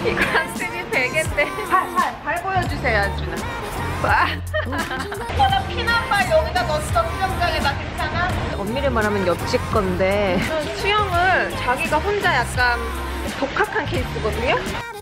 이거 한승이 베개인데. 발 보여주세요, 안준아. 와. 나 피나발 여기다 넣었어, 수영장에다. 괜찮아? 엄밀히 말하면 옆집 건데 수영을 자기가 혼자 약간 독학한 케이스거든요?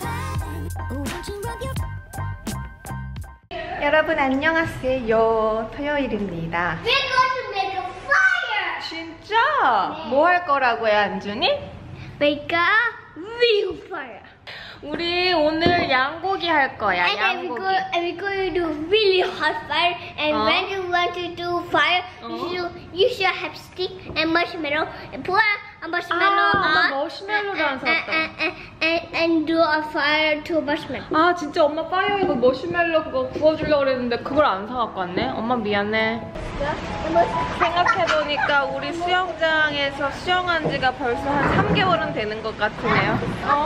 여러분 안녕하세요. 토요일입니다. We're going to make a fire! 진짜? 네. 뭐 할 거라고 해, 안준이? Make a real fire. 우리 오늘 양고기 할 거야, And then 양고기. we're going to do really hot fire. And when you want to do fire, you should have stick and marshmallow. And put a marshmallow 엄마 on. 머시멜로를 안 샀다. And do a fire to marshmallow. 아 진짜 엄마 파이어 이거 머시멜로 그거 구워주려고 그랬는데 그걸 안 사갖고 왔네? 엄마 미안해. 생각해보니까 우리 수영장에서 수영한 지가 벌써 한 3개월은 되는 것 같으네요.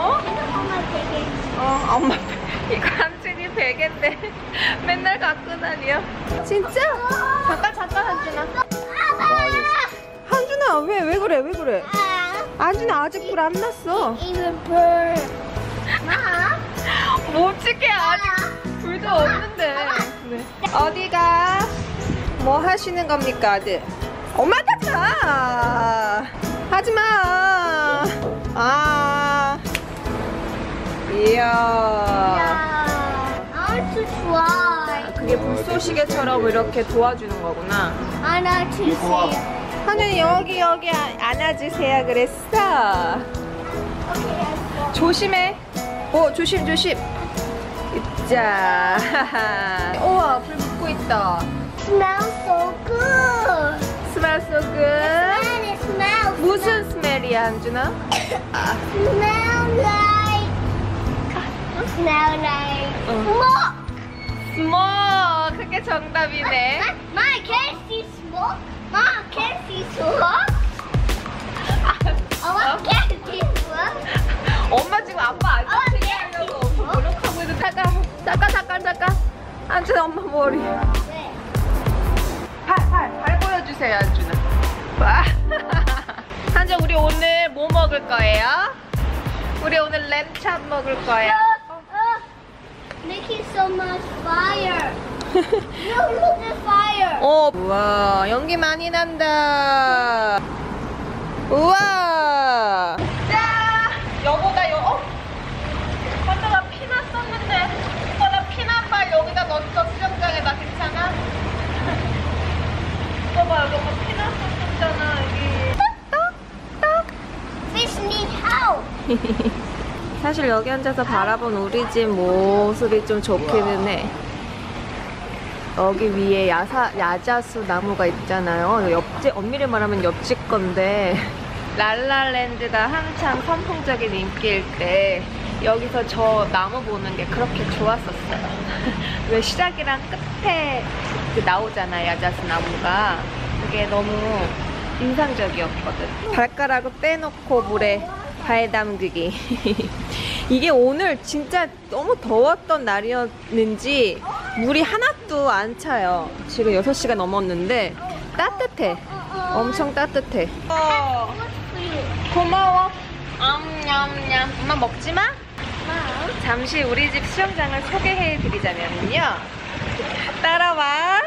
엄마 이거 한준이 베개인데 맨날 갖고 다녀. 진짜? 잠깐 한준아. 한준아 왜 그래? 한준아 아직 불 안 났어. Even burn. 못 찍게 아직 불도 없는데. 네. 어디가? 뭐 하시는 겁니까, 아들? 엄마 가자. 하지마. 이야. to try. 그게 불쏘시개처럼 이렇게 도와주는 거구나. I know to see. 한준이 여기 안아주세요 그랬어. 조심해. 조심. 자. 우와 불 붙고 있다. Smells so good. Smells so good. It smells. 무슨 스멜이야 한준아? Smell like smoke. 스모 그게 정답이네. Ma, can you see smoke? Ma, can you see smoke? Oh, can you see smoke? 엄마 지금 아빠 안 찍게 하려고 노력하고 있는. 잠깐. 한준아 엄마 머리. 네. 발 보여주세요 한준아. 와. 한준 우리 오늘 뭐 먹을 거예요? 우리 오늘 램찹 먹을 거예요. Making so much fire. Look at fire. 우와 연기 많이 난다. 우와. 자 여보가 맞다 나 피났었는데. 나 피난발 여기다 넣었어 수영장에다. 괜찮아? 봐봐 여기 엄마 피났었잖아 여기. Fish need help. 사실 여기 앉아서 바라본 우리 집 모습이 좀 좋기는 해. 여기 위에 야자수 나무가 있잖아요. 엄밀히 말하면 옆집 건데 랄랄랜드가 한창 선풍적인 인기일 때 여기서 저 나무 보는 게 그렇게 좋았었어요. 왜 시작이랑 끝에 나오잖아요, 야자수 나무가. 그게 너무 인상적이었거든. 발가락을 빼놓고 물에 발 담그기. 이게 오늘 진짜 너무 더웠던 날이었는지 물이 하나도 안 차요. 지금 6시가 넘었는데 따뜻해. 엄청 따뜻해. 고마워. 냠냠냠. 엄마 먹지 마. 잠시 우리 집 수영장을 소개해 드리자면요. 따라와.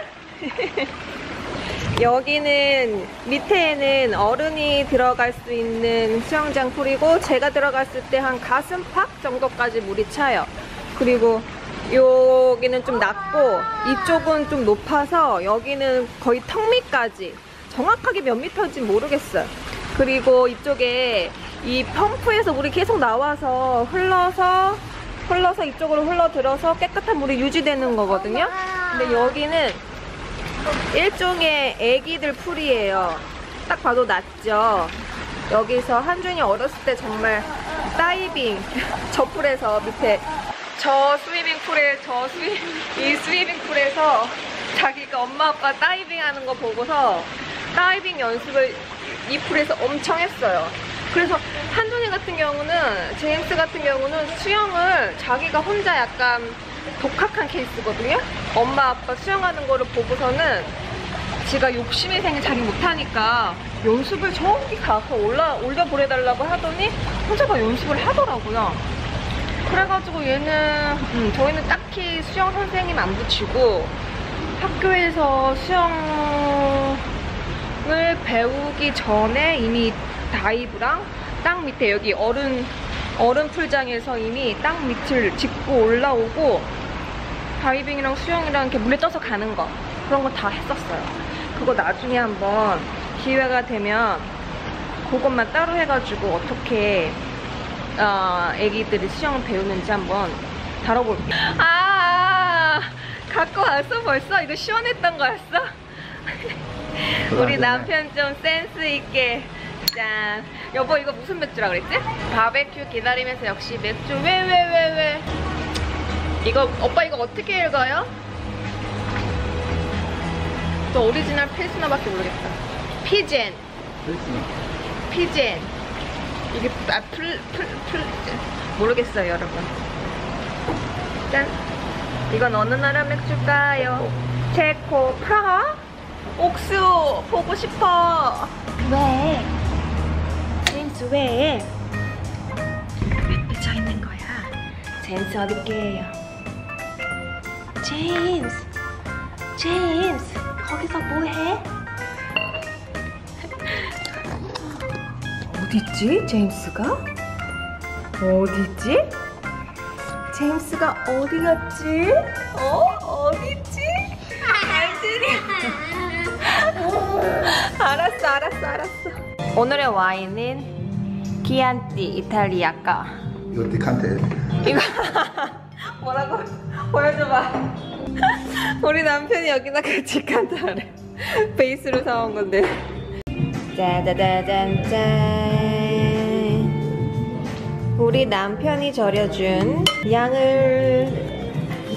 여기는 밑에는 어른이 들어갈 수 있는 수영장 풀이고 제가 들어갔을 때 한 가슴팍 정도까지 물이 차요. 그리고 여기는 좀 낮고 이쪽은 좀 높아서 여기는 거의 턱 밑까지. 정확하게 몇 미터인지 모르겠어요. 그리고 이쪽에 이 펌프에서 물이 계속 나와서 흘러서 이쪽으로 흘러들어서 깨끗한 물이 유지되는 거거든요. 근데 여기는 일종의 애기들 풀이에요. 딱 봐도 낮죠. 여기서 한준이 어렸을 때 정말 다이빙 저 풀에서 밑에 이 스위밍풀에서 자기가 엄마 아빠 다이빙 하는 거 보고서 다이빙 연습을 이 풀에서 엄청 했어요. 그래서 한준이 같은 경우는 제임스 같은 경우는 수영을 자기가 혼자 약간 독학한 케이스거든요. 엄마 아빠 수영하는 거를 보고서는 지가 욕심이 생겨 자기 못하니까 연습을 저기 가서 올려 보내달라고 하더니 혼자 다 연습을 하더라고요. 그래가지고 얘는 저희는 딱히 수영 선생님 안 붙이고 학교에서 수영을 배우기 전에 이미 다이브랑 땅 밑에 여기 얼음 풀장에서 이미 땅 밑을 짚고 올라오고 다이빙이랑 수영이랑 이렇게 물에 떠서 가는 거 그런 거 다 했었어요. 그거 나중에 한번 기회가 되면 그것만 따로 해가지고 어떻게 애기들이 수영을 배우는지 한번 다뤄볼게요. 갖고 왔어 벌써? 이거 시원했던 거였어? 우리 남편 좀 센스 있게. 짠. 여보 이거 무슨 맥주라 그랬지? 바베큐 기다리면서 역시 맥주. 왜? 이거 오빠 이거 어떻게 읽어요? 저 오리지널 필스너밖에 모르겠다. 피젠. 이게 모르겠어요 여러분. 짠. 이건 어느 나라 맥주일까요? 체코, 프라하? 옥수 보고 싶어. 왜? 제임스 왜? 왜 삐져 있는 거야? 제임스 어딨게요? 제임스 거기서 뭐해? 어딨지? 제임스가? 어딨지? 제임스가 어디 갔지? 어딨지? 알았어. 오늘의 와인은 키안티 이탈리아카. 이거 디칸테. 이거 뭐라고? 보여줘봐. 우리 남편이 여기다가 디칸테를 베이스로 사온 건데. 짜자자잔짠. 우리 남편이 절여준 양을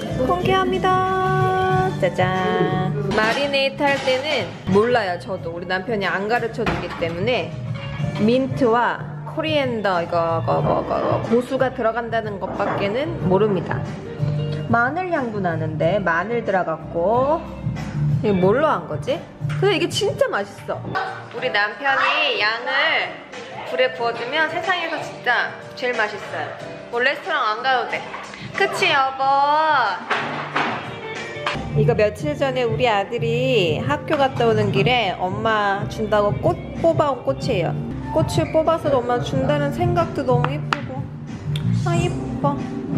공개합니다. 짜잔. 마리네이트 할 때는 몰라요. 저도 우리 남편이 안 가르쳐 주기 때문에 민트와 코리앤더 이거 고수가 들어간다는 것밖에는 모릅니다. 마늘 향도 나는데 마늘 들어갔고 이게 뭘로 한 거지? 근데 이게 진짜 맛있어. 우리 남편이 양을 불에 구워주면 세상에서 진짜 제일 맛있어요. 뭐 레스토랑 안 가도 돼. 그치 여보? 이거 며칠 전에 우리 아들이 학교 갔다 오는 길에 엄마 준다고 꽃 뽑아온 꽃이에요. 꽃을 뽑아서 엄마 준다는 생각도 너무 예쁘고. 예뻐.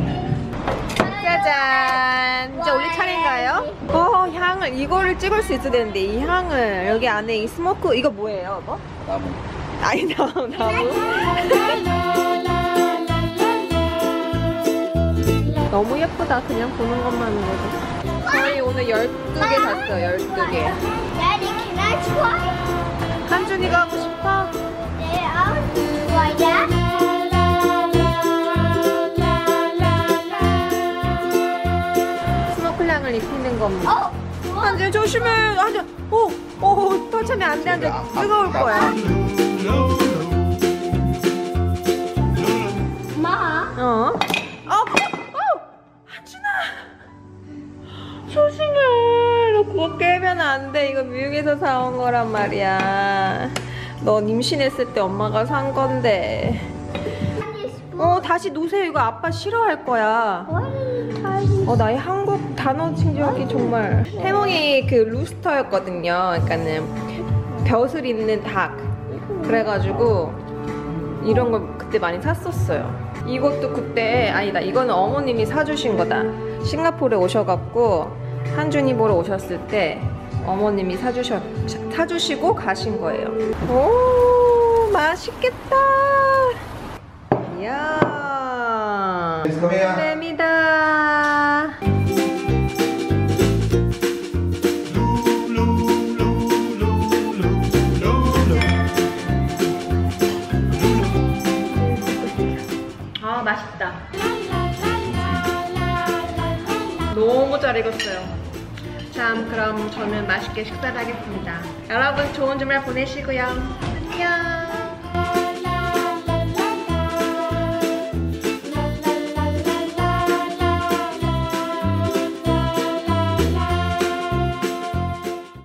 짜잔. 이제 올릴 차례인가요? 향을 이거를 찍을 수 있어야 되는데 이 향을 여기 안에 이 스모크 이거 뭐예요 여보? 나무. 아니 나무. 너무 예쁘다. 그냥 보는 것만으로도. 저희 오늘 12개 샀어요. 12개. Daddy, can I try? 한준이가 하고 싶어? Yeah, I'll try that. 스모클 향을 입히는 겁니다. 한준 조심해. 한준. 터치하면 안 돼. 한준 뜨거울 거야. Ma. 한준아. 조심해. 너 그거 깨면 안 돼. 이거 미국에서 사온 거란 말이야. 너 임신했을 때 엄마가 산 건데. 다시 놓으세요. 이거 아빠 싫어할 거야. 나 이 한국 단어 친구하기 정말. 태몽이 그 루스터였거든요. 그러니까는 벼슬 있는 닭. 그래가지고 이런 걸 그때 많이 샀었어요. 이것도 그때 아니다. 이거는 어머님이 사주신 거다. 싱가포르에 오셔갖고 한준이 보러 오셨을 때 어머님이 사주시고 가신 거예요. 오 맛있겠다. 이야 뱀이다. 맛있다. 너무 잘 익었어요. 자, 그럼 저는 맛있게 식사를 하겠습니다. 여러분 좋은 주말 보내시고요. 안녕.